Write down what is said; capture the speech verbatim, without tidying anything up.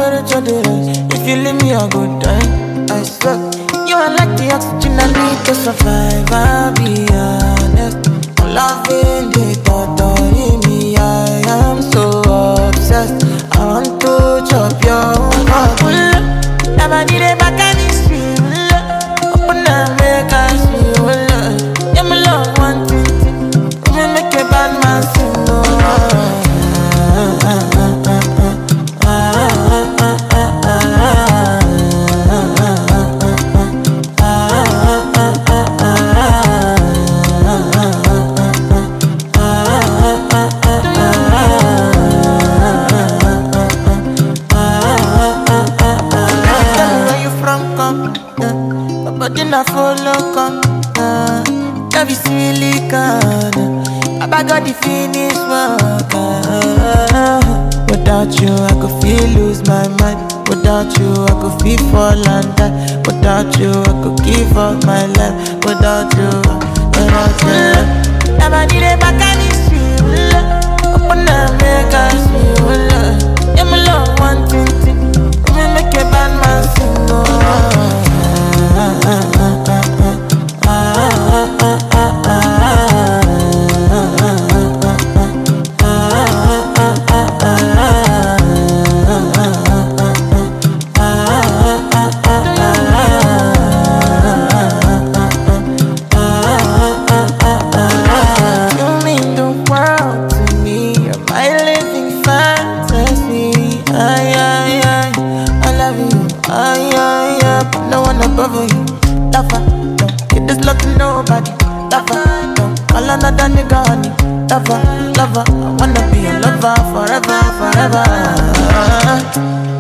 temperature the rise. If you leave me a good time, I swear. You are like the oxygen I need to survive, I'll be honest. I'm loving the thought of me, I am so obsessed. I want to chop your heart. Never need a back and it's real. Open up, make us feel. Yeah, my love, one thing. We make a bad man sing. But then I follow come, uh, love is silicone. I got the finish work. Uh, without you, I could feel lose my mind. Without you, I could feel fall and die. Without you, I could give up my life. Without you, without you, never need a back and it's real. Open up, make us feel. Yeah, my love, one thing, we make a bad man sing. Oh. Another nigga honey, lover, lover. I wanna be a lover forever, forever.